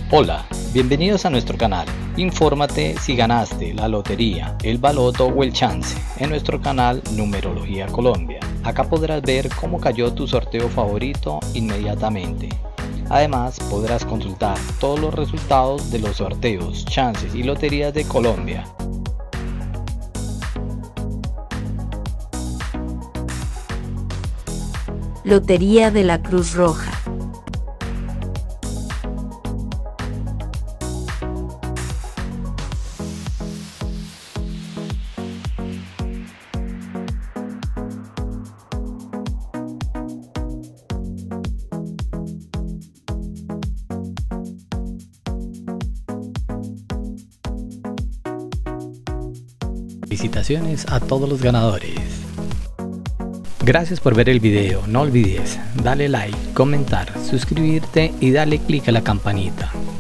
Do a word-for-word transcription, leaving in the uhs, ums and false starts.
Hola, bienvenidos a nuestro canal. Infórmate si ganaste la lotería, el baloto o el chance en nuestro canal Numerología Colombia. Acá podrás ver cómo cayó tu sorteo favorito inmediatamente. Además, podrás consultar todos los resultados de los sorteos, chances y loterías de Colombia. Lotería de la Cruz Roja. Felicitaciones a todos los ganadores. Gracias por ver el video. No olvides darle like, comentar, suscribirte y darle clic a la campanita.